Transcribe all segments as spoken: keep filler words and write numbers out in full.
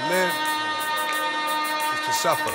live is to suffer.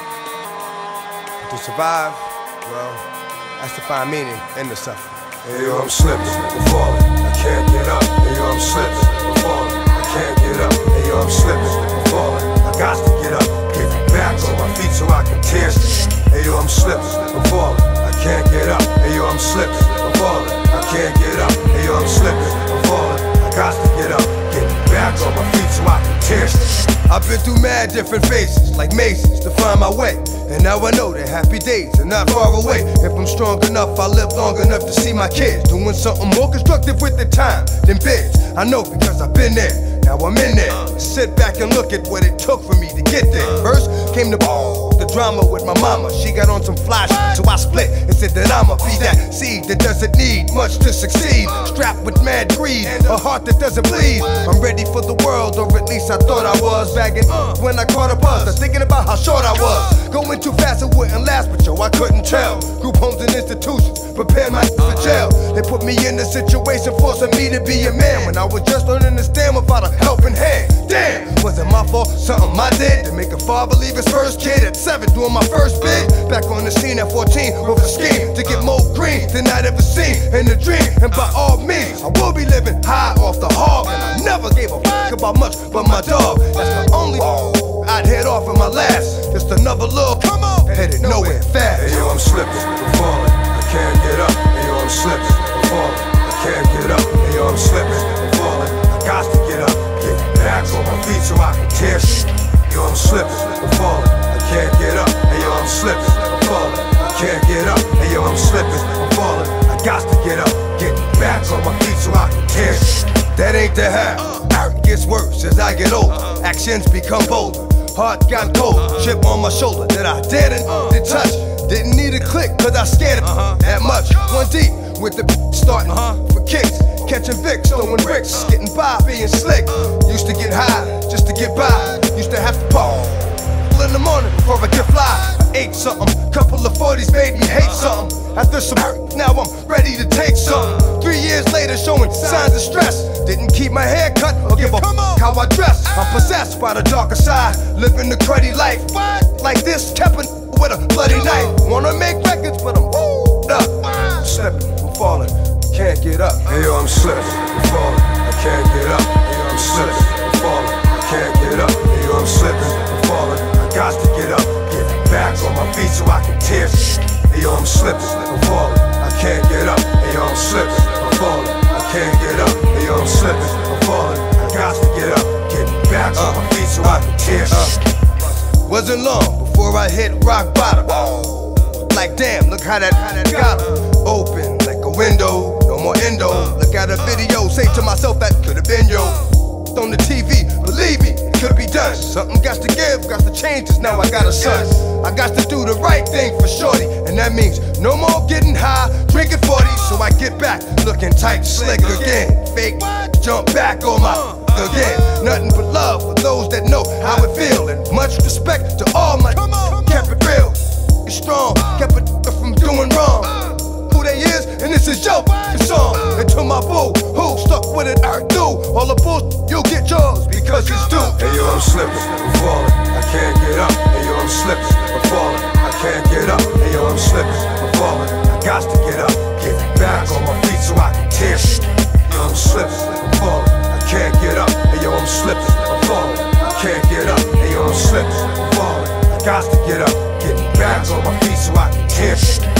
And to survive, well, that's to find meaning in the suffering. Hey yo, I'm slipping, I'm falling, I can't get up. Hey yo, I'm slipping, I'm falling, I can't get up. Hey yo, I'm slipping, I'm falling, I got to get up. Get back on my feet so I can tear shit. Hey yo, I'm slipping, I'm falling, I can't get up. Hey yo, I'm slipping, I'm falling, I can't get up. Hey yo, I'm slipping, I'm falling, I got to get up. Get back on my feet so I can tear shit. I've been through mad different phases, like mazes, to find my way. And now I know that happy days are not far away. If I'm strong enough, I'll live long enough to see my kids doing something more constructive with the time than bids. I know because I've been there, now I'm in there. Sit back and look at what it took for me to get there. First came the the drama with my mama. She got on some fly shit, so I split and said that I'ma be that seed that doesn't need much to succeed. Strapped with mad greed, a heart that doesn't bleed. I'm ready for the world, or at least I thought I was. Bagging when I caught a buzz, I'm thinking about how short I was. Going too fast, it wouldn't last, but yo, I couldn't tell. Group homes and institutions prepared my for jail. They put me in a situation forcing me to be a man when I was just learning to stand without a helping hand. Damn, was it my fault? Something I did to make a father leave his first kid at seven, doing my first bid. Back on the scene at fourteen with a scheme to get more green than I'd ever seen in a dream. And by all means, I will be living high off the hog. And I never gave a fuck about much but my dog. That's my only I'd head off in my last. Just another little come on, headed nowhere fast. Hey yo, I'm slipping, I'm falling, I can't get up. Hey yo, I'm slipping, I'm falling, I can't get up. Hey yo, I'm slipping, I'm falling, I got to get up. Get back on my feet so I can tear shit. Yo, I'm slipping, I'm falling, I can't get up. Hey yo, I'm slipping, I'm falling, I can't get up. Hey yo, I'm slipping, I'm falling, I got to get up. Get back on my feet so I can tear shit. That ain't the half. It gets worse as I get older. Actions become bolder. Heart got cold. Chip on my shoulder that I didn't to touch. Didn't need a click cause I scared it that much. One deep with the starting for kicks. Catching Vicks, throwing bricks, getting by, being slick. Used to get high just to get by. Used to have to pop in the morning before I get fly. I ate something, couple of forties made me hate something. After some hurt, now I'm ready to take something. Three years later, showing signs of stress. Didn't keep my hair cut or give a f how I dress. I'm possessed by the darker side, living the cruddy life. Like this, kept a with a bloody knife. Wanna make records, but I'm woo up. I'm slipping, I'm falling, can't get up. Hey yo, I'm slipping, I'm falling, I can't get up. Hey yo, I'm slipping, I'm falling, I can't get up. Hey yo, I'm slipping, I'm falling, I got to get up. Get back on my feet so I can tear shit. Hey yo, I'm slipping, I'm falling, I can't get up. Hey yo, I'm slipping, I'm falling, I can't get up. Hey yo, I'm slipping, I'm falling, I got to get up. Get back on my feet so I can tear shit. Wasn't long before I hit rock bottom. Like damn, look how that, how that got open like a window, no more endo. Look at a video, say to myself that could have been yo. On the T V, believe me, it could be done. Something got to give, got to change, cause now I got a son. I got to do the right thing for shorty, and that means no more getting high, drinking forty. So I get back, looking tight, slick again. Fake, jump back on my again. Nothing but love for those that know how it feel, and much respect to all my kept it real. It's strong, kept it from doing wrong. Who they is, and this is your song. And to my boo, who stuck with it, I do. All the bullshit, you'll get yours because it's due. Hey yo, I'm slipping, I'm falling, I can't get up. Hey yo, I'm slipping, I'm falling, I can't get up. Hey yo, I'm slipping, I'm falling, I got to get up. Get back on my feet so I can tear shit. Hey yo, I'm slipping, I'm falling, I can't get up. Hey yo, I'm slipping, I'm falling, I can't get up. Hey yo, I'm slipping, I'm falling, I got to get up. Get back on my feet so I can tear shit.